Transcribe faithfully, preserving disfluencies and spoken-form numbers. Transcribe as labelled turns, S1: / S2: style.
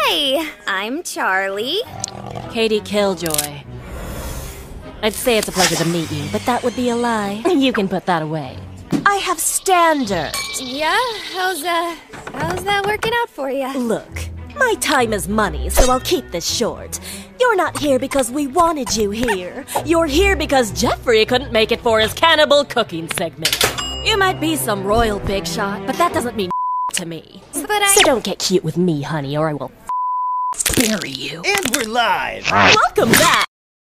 S1: Hi, I'm Charlie.
S2: Katie Killjoy. I'd say it's a pleasure to meet you, but that would be a lie. You can put that away. I have standards.
S1: Yeah, how's uh, how's that working out for you?
S2: Look, my time is money, so I'll keep this short. You're not here because we wanted you here. You're here because Jeffrey couldn't make it for his cannibal cooking segment. You might be some royal big shot, but that doesn't mean to me.
S1: But I...
S2: So don't get cute with me, honey, or I will bury you.
S3: And we're live!
S2: Welcome back!